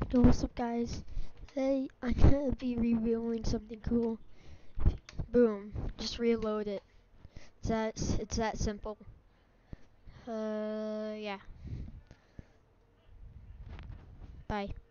Yo, what's up, guys? Today I'm gonna be revealing something cool. Boom, just reload it. It's that simple. Yeah. Bye.